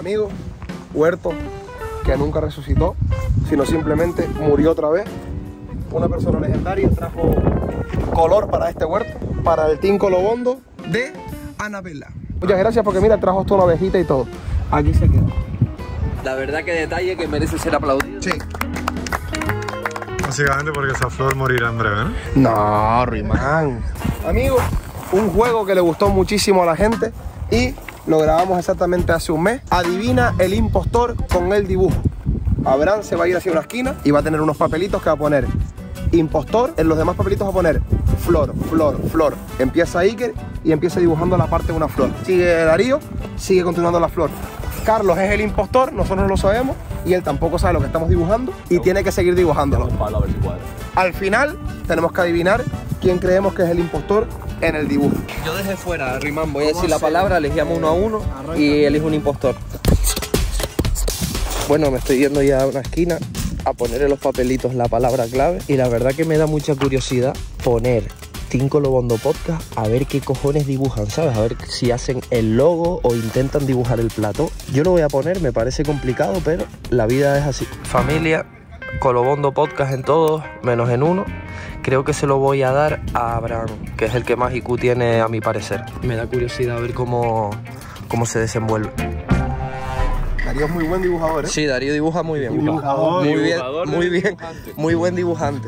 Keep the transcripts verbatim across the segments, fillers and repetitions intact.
Amigos, huerto que nunca resucitó, sino simplemente murió otra vez. Una persona legendaria trajo color para este huerto, para el Team Colobondo de Anabela. Muchas gracias porque mira, trajo hasta una abejita y todo. Aquí se queda. La verdad que detalle que merece ser aplaudido. Sí. Básicamente porque esa flor morirá en breve, ¿no? No, Rimán. Amigos, un juego que le gustó muchísimo a la gente y lo grabamos exactamente hace un mes. Adivina el impostor con el dibujo. Abraham se va a ir hacia una esquina y va a tener unos papelitos que va a poner impostor. En los demás papelitos va a poner flor, flor, flor. Empieza Iker y empieza dibujando la parte de una flor. Sigue Darío, sigue continuando la flor. Carlos es el impostor, nosotros no lo sabemos y él tampoco sabe lo que estamos dibujando y tiene que seguir dibujándolo. Al final tenemos que adivinar quién creemos que es el impostor en el dibujo. Yo desde fuera, Rimán, voy a decir la palabra, elegíamos uno a uno y elijo un impostor. Bueno, me estoy yendo ya a una esquina a poner en los papelitos la palabra clave y la verdad que me da mucha curiosidad poner Team Colobondo Podcast a ver qué cojones dibujan, ¿sabes? A ver si hacen el logo o intentan dibujar el plató. Yo lo voy a poner, me parece complicado, pero la vida es así. Familia, Colobondo Podcast en todos, menos en uno. Creo que se lo voy a dar a Abraham, que es el que más I Q tiene a mi parecer. Me da curiosidad a ver cómo, cómo se desenvuelve. Darío es muy buen dibujador, ¿eh? Sí, Darío dibuja muy bien. Dibujador, muy dibujador bien, muy bien, dibujante. muy buen dibujante.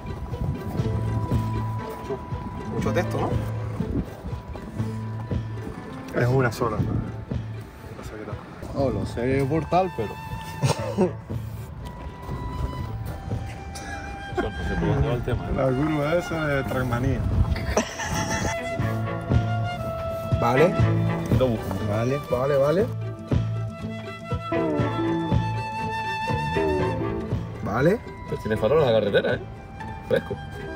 Mucho texto, ¿no? Es una sola. No, lo sé por tal, pero... La curva esa de Trackmania. Vale. Vale. Vale, vale. Vale. Pues tiene farol en la carretera, ¿eh? Fresco.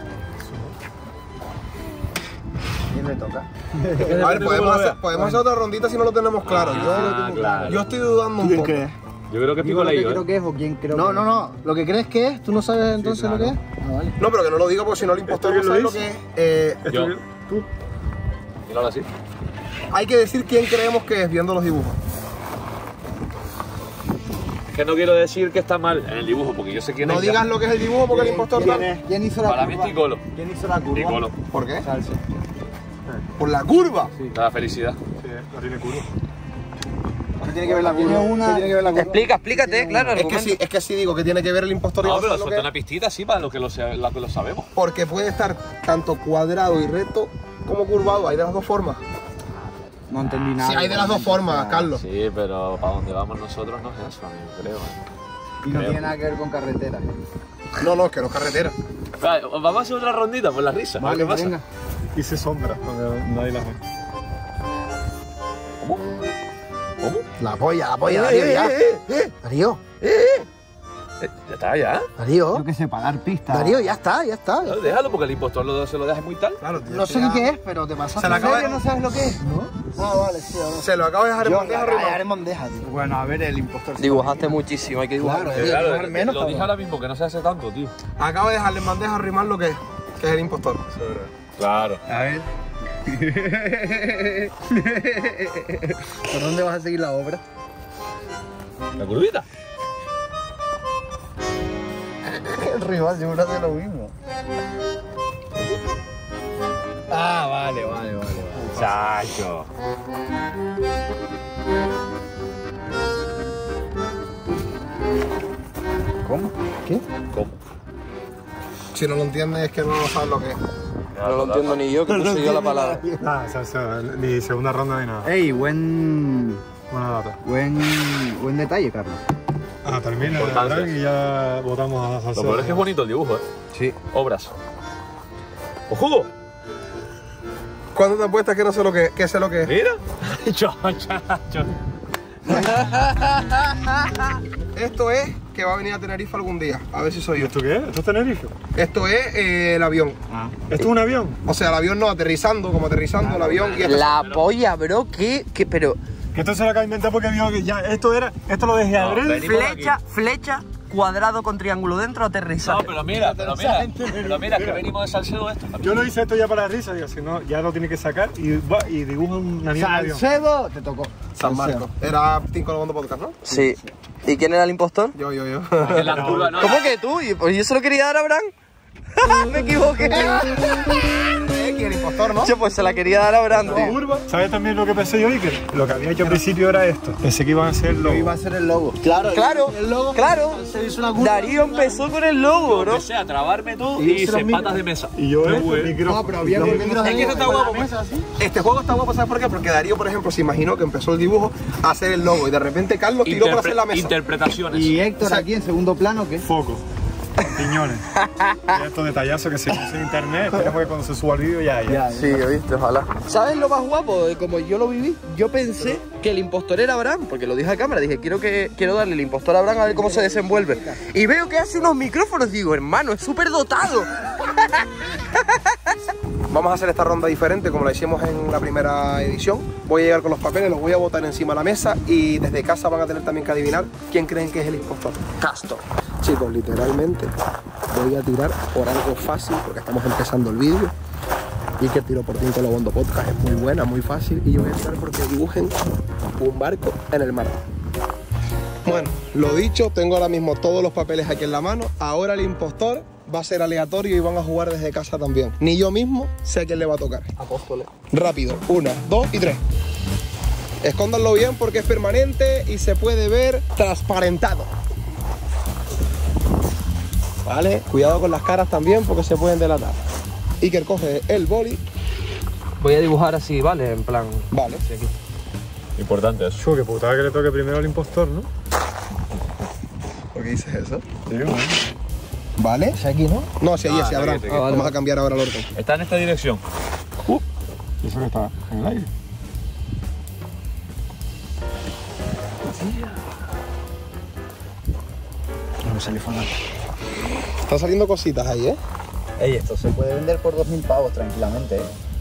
¿Quién le toca? A ver, podemos hacer, podemos hacer otra rondita si no lo tenemos claro. Ah, yo, claro. yo estoy dudando un ¿Quién poco. crees? Yo creo que es Digo pico lo que leído, creo ¿eh? que es o quién creo No, que no, es. no. Lo que crees que es, ¿tú no sabes entonces lo que es? Ah, vale. No, pero que no lo diga porque si no el impostor ¿Esto no quién sabe lo lo que es. Eh, Yo. ¿Tú? Míralo así. hay que decir quién creemos que es viendo los dibujos. Es que no quiero decir que está mal en el dibujo, porque yo sé quién No es. digas lo que es el dibujo porque el impostor ¿Quién, tal. es? ¿Quién hizo la Para mí curva? es Ticolo. ¿Quién hizo la curva? Ticolo. ¿Por qué? Salsa. Por la curva. La felicidad. Sí, no tiene curva. Tiene que ver la curva. Tiene una... Tiene que ver la curva. Explica, explícate, claro. Es que argumenta. sí, es que sí digo que tiene que ver el impostor y No, no pero sé lo suelta que una es, pistita así para lo que lo, sea- lo que lo sabemos. porque puede estar tanto cuadrado y recto como curvado. Hay de las dos formas. No entendí nada. Sí, hay de las dos formas, Carlos. Sí, pero para donde vamos nosotros no es eso, amigo, creo. ¿eh? Y no Creo. tiene nada que ver con carretera. No, no, es que no es carretera. Vale, vamos a hacer otra rondita por la risa. a ver ¿Qué pasa? venga. Hice sombra, porque nadie las ve. ¿Cómo? ¿Cómo? La polla, la polla, Darío, ya. Darío, Eh, ya está, ya. Darío. Yo qué sé, para dar pistas. Darío, ya está, ya está. No, déjalo porque el impostor lo, se lo deja muy tal. Claro, tío, No sé ya- ni qué es, pero te pasa. Se la acaba de- ¿No sabes lo que es? ¿No? Ah, vale, sí, ahora. Se lo acabo de dejar en Yo bandeja la arriba. callaré en bandeja, tío. Bueno, a ver, el impostor. Dibujaste muchísimo, hay que dibujar. Claro, Pero tío, claro, dibujar menos, lo cabrón. dije ahora mismo que no se hace tanto, tío. Acabo de dejarle en bandeja a Rimán lo que es, que es el impostor. Claro. A ver. ¿Por dónde vas a seguir la obra? La curvita. El rival seguro hace lo mismo. Ah, vale, vale, vale. vale. Chacho. ¿Cómo? ¿Qué? ¿Cómo? Si no lo entiendes es que no sabes lo que es. No lo entiendo ni yo, que puse yo la palabra. Ah, o sea, o sea, ni segunda ronda ni nada. Ey, buen. Buena data. Buen. Buen detalle, Carlos. Ah, termina Importancia. Drag y ya votamos a Lo peor es que es bonito el dibujo, ¿eh? Sí. Obras. ¡Ojudo! ¿Cuándo te apuestas que no sé lo que, que sé lo que es? Mira. Chacho. Esto es que va a venir a Tenerife algún día. A ver si soy yo. ¿Esto qué es? ¿Esto es Tenerife? Esto es eh, el avión. Ah. ¿Esto es un avión? O sea, el avión no, aterrizando, como aterrizando el avión. Y esto- La polla, bro, ¿qué? ¿Qué? Pero... Que esto se lo acaba de inventar porque vio que ya esto era, esto lo dejé No, adrede. vení por aquí. Flecha, flecha, cuadrado con triángulo dentro, aterrizaje. No, pero mira, pero mira, pero mira, que venimos de Salcedo esto. Yo lo hice esto ya para la risa, digo, si no, ya lo tiene que sacar y, va, y dibuja una mierda de avión. Salcedo, te tocó. San Marcos. Era Tinko Lobondo Podcast, ¿no? Sí. ¿Y quién era el impostor? Yo, yo, yo. En las curvas, no. ¿Cómo que tú? ¿Y pues yo se lo quería dar a Abraham? Me equivoqué. ¿Quién el impostor, no? Che, pues se la quería dar a Abraham, tío. Curva. ¿Sabes también lo que pensé yo, Iker? Lo que había hecho al principio era esto. Pensé que iban a hacer lo. Iba a ser el logo. Claro, Claro, el logo. claro. Se hizo una curva. Darío empezó con el logo, bro. Empecé a trabarme tú y hice patas de mesa. Y yo Qué esto, bueno. el micrófono. No, pero había Los micros micros- Es que eso está guapo, pues. Este juego está guapo, ¿sabes por qué? Porque Darío, por ejemplo, se imaginó que empezó el dibujo a hacer el logo y de repente Carlos tiró para hacer la mesa. Interpretaciones. Y Héctor aquí en segundo plano, ¿qué? Foco. Piñones. Y estos detallazos que se usan en internet. Esperemos que cuando se suba el vídeo ya haya. Sí, oíste, ojalá. ¿Sabes lo más guapo? De como yo lo viví, yo pensé que el impostor era Abraham, porque lo dije a cámara, dije, quiero que quiero darle el impostor a Abraham a ver cómo se desenvuelve. Y veo que hace unos micrófonos, digo, hermano, es súper dotado. Vamos a hacer esta ronda diferente como la hicimos en la primera edición. Voy a llegar con los papeles, los voy a botar encima de la mesa y desde casa van a tener también que adivinar quién creen que es el impostor. Castor. Chicos, literalmente voy a tirar por algo fácil porque estamos empezando el vídeo. Y que tiro por Tinko Lobondo Podcast es muy buena, muy fácil. Y yo voy a tirar porque dibujen un barco en el mar. Bueno, lo dicho, tengo ahora mismo todos los papeles aquí en la mano. Ahora el impostor va a ser aleatorio y van a jugar desde casa también. Ni yo mismo sé a quién le va a tocar. Apóstoles. Rápido, una, dos y tres. Escóndanlo bien porque es permanente y se puede ver transparentado. Vale, cuidado con las caras también porque se pueden delatar. Iker coge el boli. Voy a dibujar así, ¿vale? En plan... Vale. Sí, aquí. Importante eso. Chu, que putada que le toque primero al impostor, ¿no? ¿Por qué dices eso? Sí, bueno. Vale. Es aquí, ¿no? No, si ahí Ah, es, Abraham. aquí, aquí. Vamos a cambiar ahora el orden. Está en esta dirección. Eso que está en el aire. No me salió fatal. Están saliendo cositas ahí, ¿eh? Ey, esto se puede vender por dos mil pavos tranquilamente, ¿eh?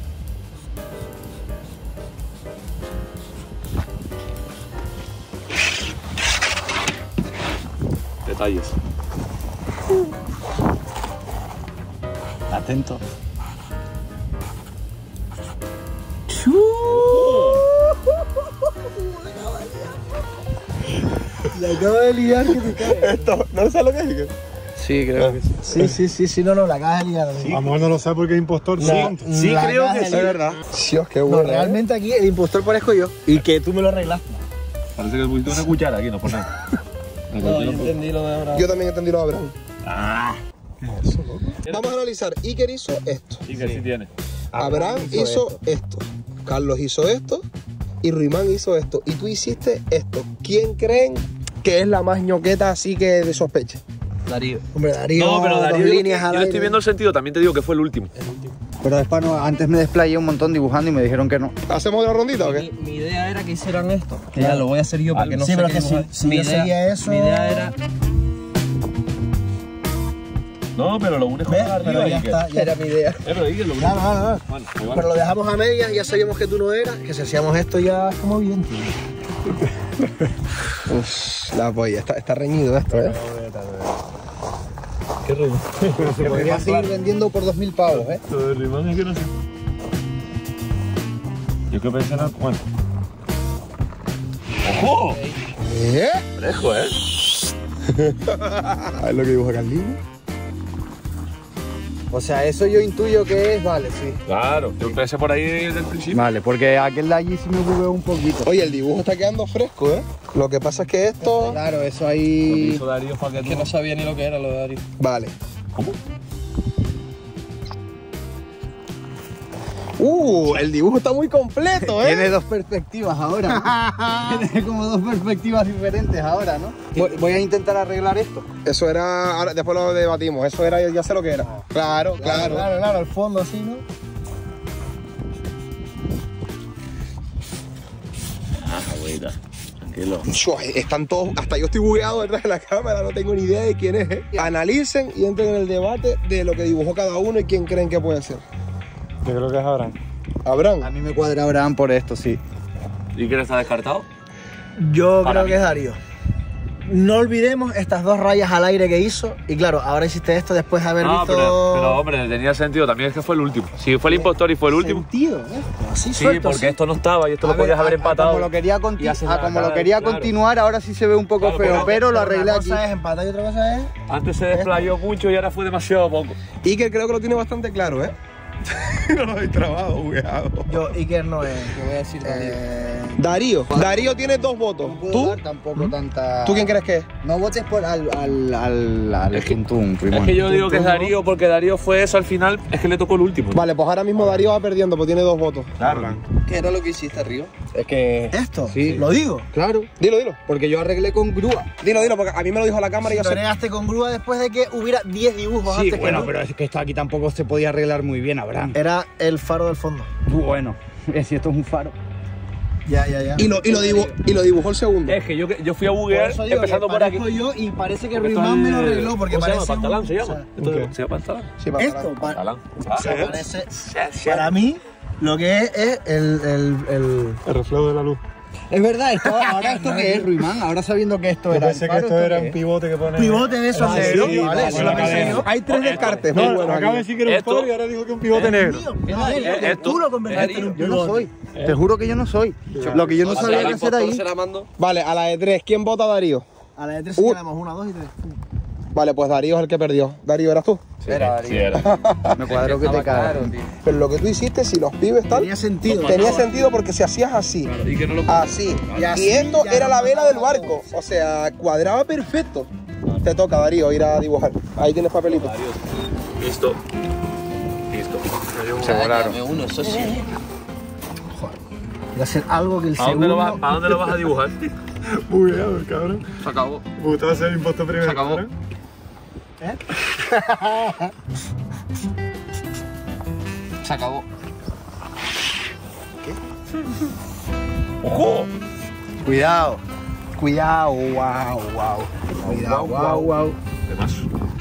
Detalles. Atento. Le acabo de liar que te cae. Esto, ¿no sabes lo que es, Iker? Sí, creo que sí. Sí, sí, sí, sí, no, no, la acabas de liar. A lo mejor no lo sabe porque es impostor. No. Sí. Sí, La creo caja que de sí. libro. verdad. Dios, qué No, bueno. ¿eh? realmente aquí el impostor parezco yo. Y que tú me lo arreglaste. Parece que pusiste una cuchara aquí, no por nada. No, yo entendí lo de Abraham. Yo también entendí lo de Abraham. Ah. Vamos a analizar. Iker hizo esto. Sí, que sí tiene. Abraham hizo esto. Carlos hizo esto. Y Ruimán hizo esto. Y tú hiciste esto. ¿Quién creen que es la más ñoqueta así que de sospecha? Darío. Hombre, Darío, No, pero dos Darío, yo, líneas yo al le aire. estoy viendo el sentido, también te digo que fue el último. Pero después no, antes me desplayé un montón dibujando y me dijeron que no. ¿Hacemos otra rondita o Mi, qué? mi idea era que hicieran esto. Que ya lo voy a hacer yo porque no sí, sé pero qué que si- dibujar. si mi yo idea, seguía eso- Mi idea era... No, pero lo unes con ¿Ves? arriba Pero y ya que- está, ya Era mi idea. Eh, pero ahí que lo unes. Claro, claro, claro. Bueno, pues vale. Pero lo dejamos a medias y ya sabíamos que tú no eras, que si hacíamos esto ya es como bien, tío. Uf, la polla. Está, está reñido esto, ¿eh? Qué ruido. Se podría seguir vendiendo por dos mil pavos, ¿eh? Lo de Rimán es que no sé. Yo que pensé en... Bueno. ¡Ojo! ¿Eh? Fresco, ¿eh? A ver lo que dibuja Carlino. O sea, eso yo intuyo que es, vale, sí. Claro. Yo empecé por ahí desde el principio. Vale, porque aquel de allí sí me ocurrió un poquito. Oye, el dibujo está quedando fresco, ¿eh? Lo que pasa es que esto... Claro, eso Lo que ahí... hizo Darío fue que Que no sabía ni lo que era lo de Darío. Vale. ¿Cómo? Uh, el dibujo está muy completo, ¿eh? Tiene dos perspectivas ahora. Tiene como dos perspectivas diferentes ahora, ¿no? Voy, voy a intentar arreglar esto. Eso era... Ahora, después lo debatimos. Eso era... Ya sé lo que era. Claro, claro. Claro, claro, al fondo así, ¿no? Ah, abuelita. Tranquilo. Chua, están todos... Hasta yo estoy bugueado detrás de la cámara. No tengo ni idea de quién es, ¿eh? Analicen y entren en el debate de lo que dibujó cada uno y quién creen que puede ser. Yo creo que es Abraham. A Abraham. mí me cuadra Abraham por esto, sí. ¿Y quién está descartado? Yo Para creo mí. que es Darío. no olvidemos estas dos rayas al aire que hizo. Y claro, ahora hiciste esto después de haber No, visto... pero, pero hombre, tenía sentido. También es que fue el último. Si fue el impostor y fue el último. Sentido, ¿eh? Así Sí, suelto, porque así. esto no estaba y esto A lo ver, podías haber a- a empatado. como lo quería, conti- y haces a la como lo cara, quería claro. continuar, ahora sí se ve un poco Claro, feo, pero- pero lo Pero arreglé una aquí. cosa es empatar y otra cosa es... Antes se desplayó mucho y ahora fue demasiado poco. Iker creo que lo tiene bastante claro, ¿eh? No lo habéis trabado, bugueado. Yo, Iker no es. Yo voy a decir Eh, Darío. Darío tiene dos votos. no puedo ¿Tú? dar tampoco tanta... ¿Tú quién crees que es? No votes por al, al, al, al Es que- Tuntún, Es Rimón. que yo digo que es Darío porque Darío fue eso al final. Es que le tocó el último. Vale, pues ahora mismo Darío va perdiendo, pues tiene dos votos. Claro. ¿Qué era lo que hiciste, Río? Es que. ¿Esto? Sí. Lo digo. Claro, Dilo, dilo. porque yo arreglé con grúa. Dilo, dilo, porque a mí me lo dijo la cámara y yo Lo sé. agregaste con grúa después de que hubiera diez dibujos Sí, antes bueno, que no. pero es que esto aquí tampoco se podía arreglar muy bien, Abraham. Era el faro del fondo. Bueno, es si esto es un faro. Ya, ya, ya. Y lo, y lo, dibu- y lo dibujó el segundo. Es que yo, yo fui a Por buguear eso digo empezando que por aquí. parezco yo y parece que Esto Ruimán me lo es- arregló porque ¿cómo se parece llama? ¿Pantalán un- se o llama? sea, Esto se llama Pantalán. Sí, para Esto pa- Pantalán. o sea, parece, para mí, lo que es es el, el, el... El reflejo de la luz. Es verdad, esto, ahora esto que es, Ruimán, ahora sabiendo que esto Yo era pensé el que faro, esto era qué un es? pivote que pone. pivote de esos Ah, negros, sí, ¿vale? con Eso es la lo que sé cadena. yo. Hay tres descartes muy No, buenos acaba de aquí. decir que era un Esto- faro y ahora dijo que un pivote negro. No, es Eh, que esto- tú lo convertiste eh, en un Yo no pivote. soy, te juro que yo no soy. Lo que yo no sabía que hacer ahí. Vale, a la de tres, ¿quién vota a Darío? A la de tres Uh. señalamos una, dos y tres. Vale, pues Darío es el que perdió. Darío, ¿eras tú? Sí, sí era. Me cuadro que te cagas. Pero lo que tú hiciste, si los pibes tal, Tenía sentido. tenía sentido porque si hacías así, Y que no lo así, Y y así esto ya era no la vela del pasaba barco, o sea, cuadraba perfecto. Te toca, Darío, ir a dibujar. Ahí tienes papelito. Listo. Listo. Se volaron. uno, eso sí. Voy a hacer algo que el ¿A dónde, lo segundo... vas, ¿A dónde lo vas a dibujar? Bugueado, el cabrón. Se acabó. Me gustaba ser el impostor primero. Se acabó. cabrón. Se acabó. ¿Qué? ¡Ojo! Cuidado. Cuidado, wow, wow. Cuidado, wow, wow. De más.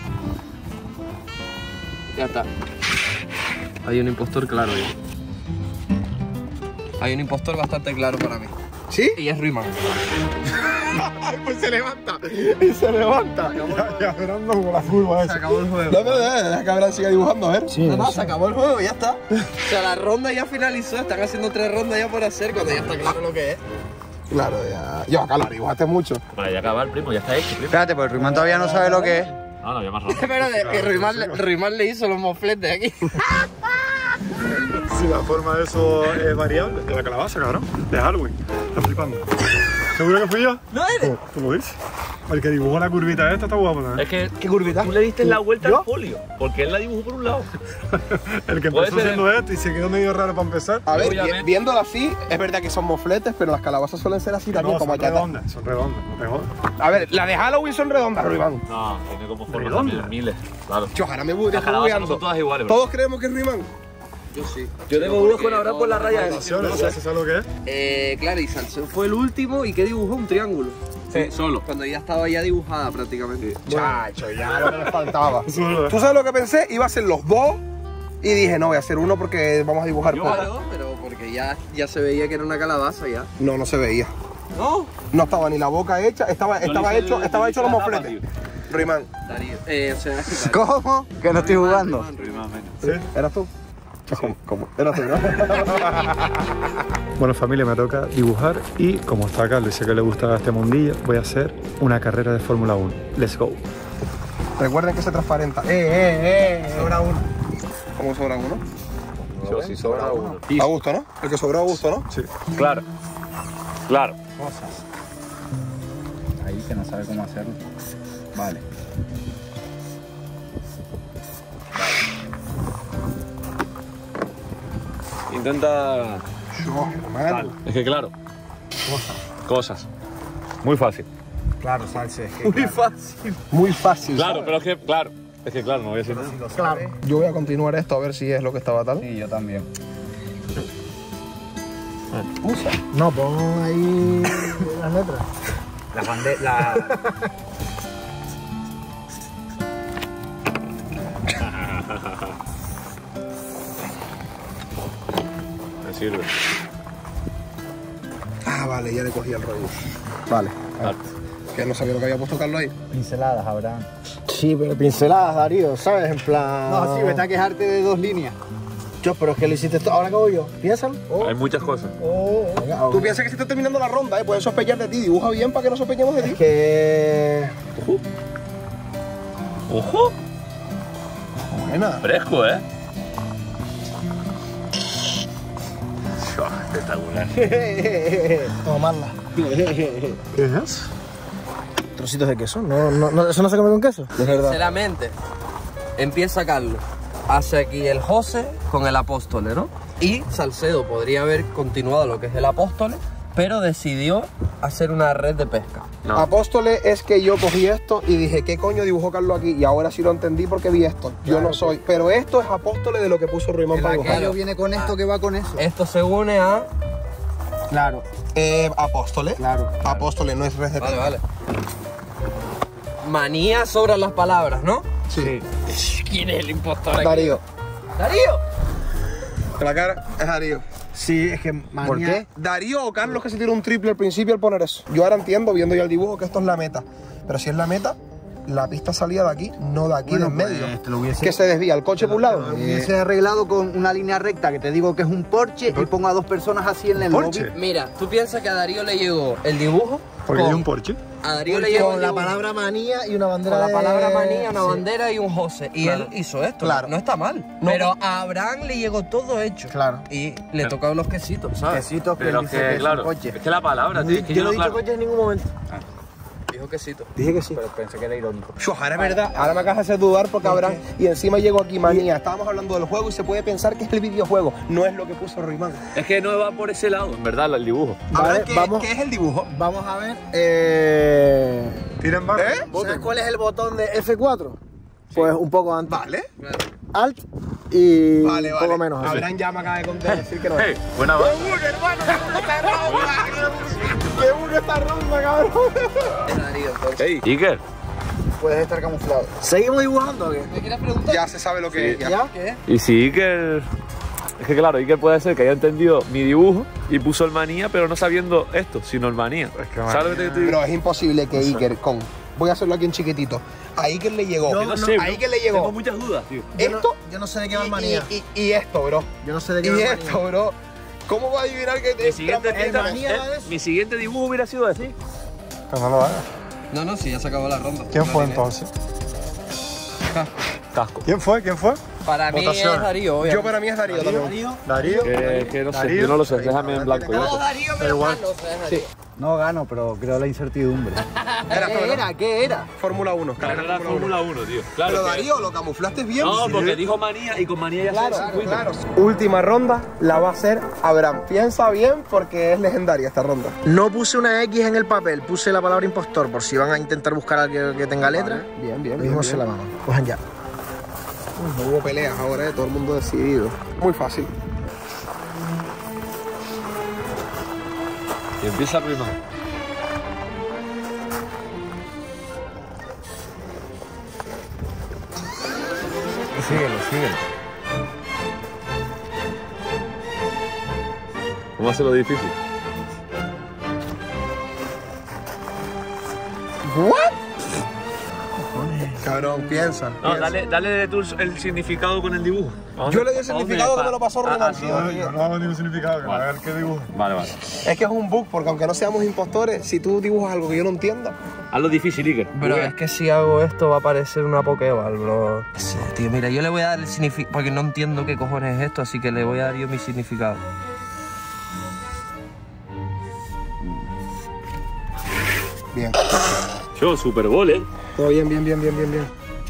Ya está. Hay un impostor claro ahí. Hay un impostor bastante claro para mí. ¿Sí? Y es Ruimán. Ay, pues se levanta. Y se levanta. Ya, ya, esperando como la curva esa. acabó el juego. No, no, no, deja que Abraham siga dibujando, a ver. No, no, se acabó el juego, ya está. O sea, la ronda ya finalizó. Están haciendo tres rondas ya por hacer cuando ya está claro lo que es. Claro, ya. Yo, acá lo dibujaste mucho. Para ya acabar, primo. Ya está hecho, primo. Espérate, pues Ruimán todavía no sabe lo que es. No, no, ya más ronda. Espérate, que Ruimán, le- Ruimán le hizo los mofletes aquí. Si la forma de eso es variable, de la calabaza, cabrón. De Halloween. Estás flipando. ¿Seguro que fui yo? No eres. ¿Tú lo dices? El que dibujó la curvita esta está guapo también. Es que ¿Qué curvita? tú le diste la vuelta al folio. Porque él la dibujó por un lado. El que puede empezó ser haciendo esto y se quedó medio raro para empezar. A ver, Obviamente. vi- viéndolo así, es verdad que son mofletes, pero las calabazas suelen ser así también, No, como son allá. redondas, son redondas, no te jodas. A ver, las de Halloween son redondas, Ruimán. No, tiene como forma ¿Redonda? también, miles. Claro. Yo, ahora me voy Las calabazas no son todas iguales, bro. Todos creemos que es Ruimán. Yo sí. Yo tengo dudas con Abraham por la raya esa. Acciones, ¿ya se sabe lo que es? Eh, claro, y Salsón fue el último y que dibujó un triángulo. Sí, solo. Cuando ya estaba ya dibujada prácticamente. Chacho, ya lo que le faltaba. Solo. ¿Tú sabes lo que pensé? Iba a ser los dos y dije, no, voy a hacer uno porque vamos a dibujar poco. Claro, pero porque ya, ya se veía que era una calabaza ya. No, no se veía. ¿No? No estaba ni la boca hecha, estaba, estaba le hice hecho, el- estaba le hecho hice los la tapa, mofletes. Ruimán, Darío. Eh, o sea, ¿Cómo? Que no estoy jugando. ¿Sí? ¿eras tú? ¿Cómo? ¿Cómo? Eras tú, ¿no? Bueno, familia, me toca dibujar y como está Carlos y sé que le gusta este mundillo, voy a hacer una carrera de Fórmula uno. Let's go. Recuerden que se transparenta. Eh, eh, eh. Sobra uno. ¿Cómo sobra uno? yo sí sobra uno. A gusto, ¿no? El que sobró a gusto, ¿no? Sí. Claro. Claro. Ahí que no sabe cómo hacerlo. Vale. Intenta. Yo, hermano. Es que claro. Cosas. Cosas. Muy fácil. Claro, Salse, es que... Muy fácil. Muy fácil. Claro, ¿sabes? pero es que, claro. Es que claro, no voy a decir nada. Claro. Yo voy a continuar esto a ver si es lo que estaba tal. Sí, yo también. No, pon ahí las letras. La bande... La... Me sirve. Ah, vale, ya le cogí el rollo. Vale. Claro. Que no sabía lo que había puesto Carlos ahí. Pinceladas, Abraham. Sí, pero pinceladas, Darío, ¿sabes? En plan... No, sí, vete a quejarte de dos líneas. Yo, pero es que lo hiciste tú. Ahora acabo yo. Piénsalo. Oh. Hay muchas cosas. Oh, oh. Venga, Tú piensas que se está terminando la ronda, ¿eh? Pueden sospechar de ti. Dibuja bien para que no sospechemos de ti. Es que... ¡Ojo! Buena. Fresco, ¿eh? Espectacular. Tomarla. ¿Qué es? Trocitos de queso. No, no, no, ¿eso no se come con queso? Es verdad. Sinceramente, empieza Carlos. Hace aquí el José con el Apóstole, ¿no? Y Salcedo podría haber continuado lo que es el Apóstole, pero decidió hacer una red de pesca. No. Apóstoles es que yo cogí esto y dije, ¿qué coño dibujó Carlos aquí? Y ahora sí lo entendí porque vi esto. Yo Claro, no soy. Pero esto es Apóstoles de lo que puso Ruimán El para dibujar. aquello viene con esto que va con eso. Esto se une a... Claro, Eh, Apóstoles. claro. claro. Apóstoles, no es red de Vale, pesca. vale. Manía sobre las palabras, ¿no? Sí. ¿Quién es el impostor aquí? Darío. ¡Darío! La cara es Darío. Sí, es que... Manía... ¿Por qué? Darío o Carlos que se tiró un triple al principio al poner eso. Yo ahora entiendo, viendo ya el dibujo, que esto es la meta. Pero si es la meta, la pista salía de aquí, no de aquí, Bueno, de en medio. pues, te lo hubiese- Que se desvía el coche por un lado. Hubiese arreglado con una línea recta que te digo que es un Porsche y pongo a dos personas así en el ¿Porsche? lobby. Mira, ¿tú piensas que a Darío le llegó el dibujo? Porque con- hay un Porsche. A Darío le llegó Con el la dibujo palabra manía y una bandera con la de- palabra manía, una Sí. bandera y un José. Y Claro. él hizo esto. Claro. No está mal. No. Pero a Abraham le llegó todo hecho. Claro. Y le tocaron los quesitos, ¿sabes? Quesitos que Pero él dice que, que es claro, un coche. es que la palabra, tío, es que Yo yo no he no, dicho claro. coche en ningún momento. Dijo quesito. Dije que sí. Pero pensé que era irónico. Yo, ahora es verdad, ahora me acabas de hacer dudar porque Abraham y encima llegó aquí manía. Estábamos hablando del juego y se puede pensar que es el videojuego, no es lo que puso Ruimán. Es que no va por ese lado, en verdad, el dibujo. Abraham, Vale, ¿qué, vamos. ¿qué es el dibujo? Vamos a ver. Eh... Tiran barra. ¿Eh? ¿Sabes cuál es el botón de F cuatro? Pues un poco antes. Vale. Alt y Vale, un vale. poco menos. así. Abraham ya me acaba de contar- decir que no es. Hey, buena barra. ¡Qué buena esta ronda, cabrón! Es Darío, entonces. Hey, Iker. Puedes estar camuflado. ¿Seguimos dibujando o qué? ¿Me quieres preguntar? Ya se sabe lo que es. Ya. ¿Ya? ¿Qué? Y si Iker... Es que claro, Iker puede ser que haya entendido mi dibujo y puso el manía, pero no sabiendo esto, sino el manía. ¿Sabes lo que te digo? Pero es imposible que Iker con... Voy a hacerlo aquí en chiquitito. A Iker le llegó. Yo no sé, a bro. Iker le Tengo llegó muchas dudas, tío. Yo no- esto Yo no sé de qué va y, el manía. y, y, y esto, bro. Yo no sé de qué Y va el esto, manía. bro. ¿Cómo va a adivinar que te Mi siguiente, trampa- pista- manía eh, va de eso. mi siguiente dibujo hubiera sido así. Pero no lo hagas. No, no, sí, ya se acabó la ronda. ¿Quién fue Marina. entonces? Casco. ¿Quién fue? ¿Quién fue? Para mí Votación. es Darío, Yo obviamente. para mí es Darío también. Darío. Que, que no sé, Darío. yo no lo sé, déjame en blanco. No, yo. Darío, Da pero igual. Carlos, es Darío. No gano, pero creo la incertidumbre. Era ¿Qué era? ¿Qué era? Fórmula uno. Carrera carrera de Fórmula Fórmula uno, tío. uno. Claro. Pero que- Darío, lo camuflaste bien. No, Sí. porque dijo manía y con manía ya Claro, se circuito. claro. Última ronda la va a hacer Abraham. Piensa bien porque es legendaria esta ronda. No puse una X en el papel, puse la palabra impostor por si van a intentar buscar algo que tenga letra. Bien, bien, Lo bien. mismo se la bien. mano. Cojan ya. No hubo peleas ahora, ¿eh? Todo el mundo decidido. Muy fácil. Y empieza Ruimán. Síguelo, síguelo. ¿Cómo hace lo difícil? ¿What? Cabrón, piensa. No, piensa. dale, dale tú el significado con el dibujo. Yo le di el significado que me lo pasó Ronald. No, yo no hago ningún significado. A ver qué dibujo. Vale, vale. Es que es un bug, porque aunque no seamos impostores, si tú dibujas algo que yo no entienda, Hazlo difícil, Iker. Bro, es que si hago esto va a parecer una Pokéball, bro. Sí, tío, mira, yo le voy a dar el significado, porque no entiendo qué cojones es esto, así que le voy a dar yo mi significado. bien. Yo, Super Bowl, ¿eh? Todo bien, bien, bien, bien, bien, bien.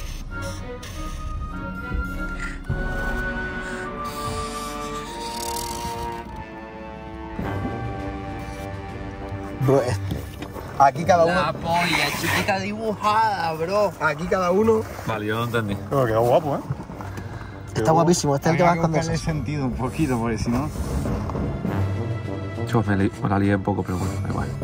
Bro, es- aquí cada uno, La polla, chiquita dibujada, bro. aquí cada uno. Vale, yo no entendí. Pero quedó guapo, ¿eh? Está guapísimo, este es el que va Hay con buscarle eso. sentido un poquito, porque si no... Yo me, li- me la lié un poco, pero bueno, da igual.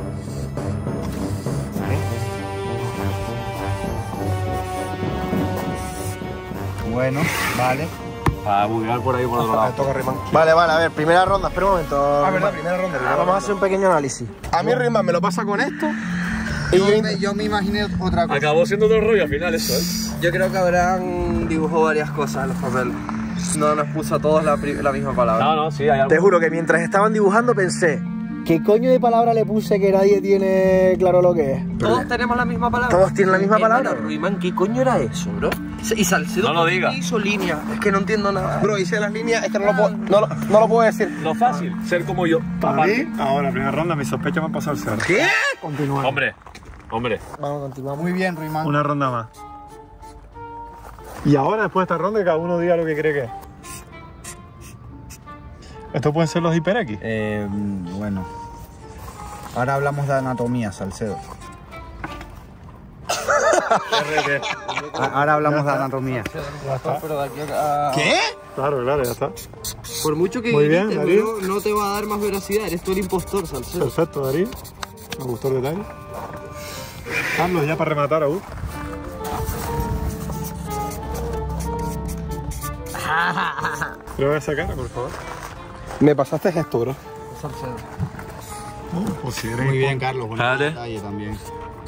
Bueno, vale. Para buguear por ahí por otro Me lado. toca Rayman. Vale, vale, a ver, primera ronda, espera un momento. Ah, verdad, primera ronda. primera Vamos a ronda. hacer un pequeño análisis. A mí Rayman me lo pasa con esto Y Yo, yo- me, yo me imaginé otra cosa. Acabó siendo otro rollo al final eso, ¿eh? Yo creo que habrán dibujado varias cosas en los papeles. No nos puso a todos la, pri- la misma palabra. No, no, sí, hay algo. Te juro que mientras estaban dibujando pensé, ¿qué coño de palabra le puse que nadie tiene claro lo que es? Todos tenemos la misma palabra. ¿Todos tienen la misma Hermano, palabra? Ruimán, ¿qué coño era eso, bro? Y Salcedo No lo ¿por qué diga. hizo línea. Es que no entiendo nada. Bro, hice las líneas, es que no lo puedo, no, lo- no lo puedo decir. Lo fácil, ser como yo. Para Aparte. mí, ahora, primera ronda, mi sospecha me ha pasado el cero. ¿Qué? Continuar. Hombre, hombre. Vamos, continuamos. Muy bien, Ruimán. Una ronda más. Y ahora, después de esta ronda, que cada uno diga lo que cree que es. ¿Estos pueden ser los hiper-X? Eh, bueno. Ahora hablamos de anatomía, Salcedo. A- Ahora hablamos de anatomía. Pero de aquí a- ¿Qué? Claro, claro, ya está. Por mucho que Muy bien, grites, Darío. bro, no te va a dar más veracidad. Eres tú el impostor, Salcedo. Perfecto, Darío. Me gustó el detalle. Carlos, ya para rematar aún. Pero esa cara, por favor. Me pasaste esto, bro. Salcedo. Pues si eres Muy bien, Carlos. Buen Espérate. detalle también.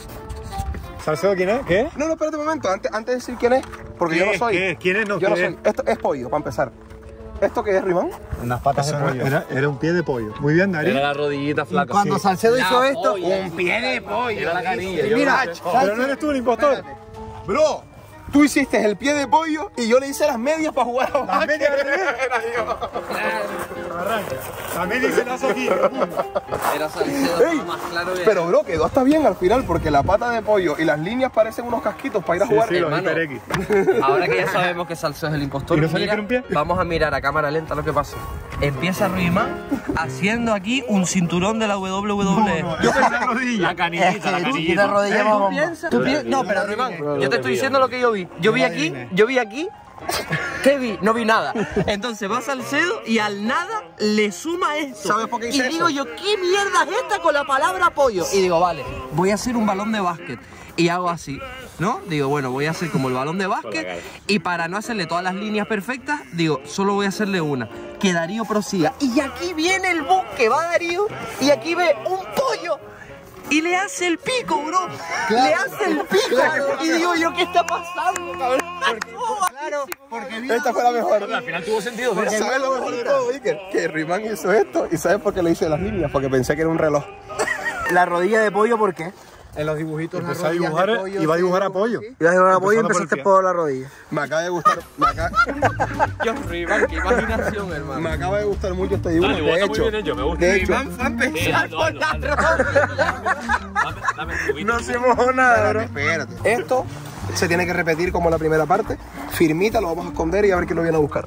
¿Salcedo quién es? ¿Qué? No, no, espérate un momento, antes, antes de decir quién es, porque yo no ¿Qué? soy. ¿Qué? ¿Quién es? No, yo no ¿qué soy. Esto es pollo, para empezar. ¿Esto qué es, Rimán? Unas patas Eso de pollo. era, era un pie de pollo. Muy bien, Darío. Era la rodillita flaca. Cuando sí. Salcedo hizo esto, Un pie de pollo. Era la canilla. Y yo mira, no sé. Pero no eres tú el impostor. bro, tú hiciste el pie de pollo y yo le hice las medias para jugar a Las básquet. medias al revés. Era yo. Arranca. También dice lazo aquí. Era Salcedo Ey, más claro que... Pero, bro, quedó hasta bien al final porque la pata de pollo y las líneas parecen unos casquitos para ir a Sí, jugar. sí, los hermano. hiper-X. Ahora que ya sabemos que Salcedo es el impostor, ¿Y no sabía mira, que era un pie? vamos a mirar a cámara lenta lo que pasa. Empieza Ruimán haciendo aquí un cinturón de la W W E. Yo pensé en rodilla. La canillita, la De canillita. rodilla más bomba. ¿Piensas? ¿Tú pi- No, pero Ruimán, yo te estoy diciendo lo que yo vi. Yo vi aquí, yo vi aquí. ¿Qué vi? No vi nada. Entonces va Salcedo y al nada le suma esto. ¿Sabes por qué hice Y eso? digo yo, ¿qué mierda es esta con la palabra pollo? Y digo, vale, voy a hacer un balón de básquet. Y hago así, ¿no? Digo, bueno, voy a hacer como el balón de básquet. Y para no hacerle todas las líneas perfectas, digo, solo voy a hacerle una. Que Darío prosiga. Y aquí viene el bus que va Darío. Y aquí ve un pollo. Y le hace el pico, bro. Le hace el pico. Y digo yo, ¿qué está pasando, cabrón? Claro, porque Esta fue la mejor. Al final tuvo sentido. mira. ¿Sabes lo mejor de todo, Iker? Que Rimán hizo esto y ¿sabes por qué le hice las líneas? Porque pensé que era un reloj. La rodilla de pollo, ¿por qué? en los dibujitos Empezó las a rodillas dibujar de pollo, y va a sí, dibujar como apoyo. así. Ibas a llevar apoyo y Empezando por el empezaste pie. por la rodilla. Me acaba de gustar. Me acaba, Yo, Ruimán, qué imaginación, hermano. me acaba de gustar mucho este dibujo. Ah, el dibujo de está hecho, muy bien hecho, me gusta. de hecho, Ruimán fue a Sí, empezar hazlo, por hazlo, la hazlo. rodilla. Dame, dame un cubito. No se mojó nada, bro. espérate. Esto se tiene que repetir como la primera parte. Firmita, lo vamos a esconder y a ver quién lo viene a buscar.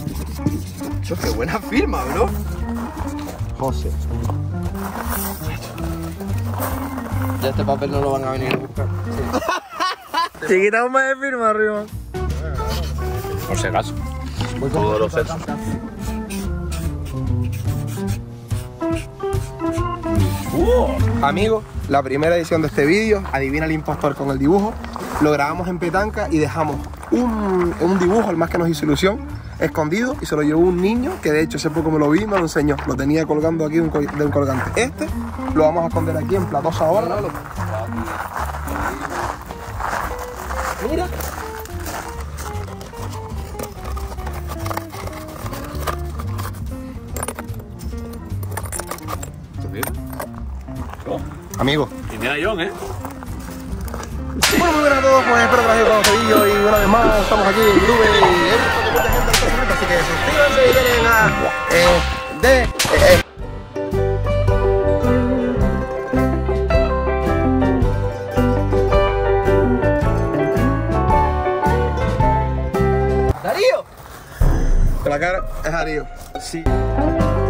Cho, qué buena firma, bro. José. Ya este papel no lo van a venir a buscar. Si quitamos más de firma arriba. Por si acaso. Todos los sets. Amigos, la primera edición de este vídeo, adivina el impostor con el dibujo. Lo grabamos en petanca y dejamos un, un dibujo, al más que nos hizo ilusión, escondido, y se lo llevó un niño que de hecho hace poco me lo vi y me lo enseñó. Lo tenía colgando aquí de un, col- de un colgante. Este lo vamos a esconder aquí en Platosa ahora. Mira. Amigos. Indiana Jones, ¿eh? Bueno, muy buenas a todos, pues espero que les haya gustado este vídeo y una vez más estamos aquí en YouTube y he visto que mucha gente está suscrita, así que suscríbanse y denle a eh, de eh, eh. Darío. La cara es Darío. Sí.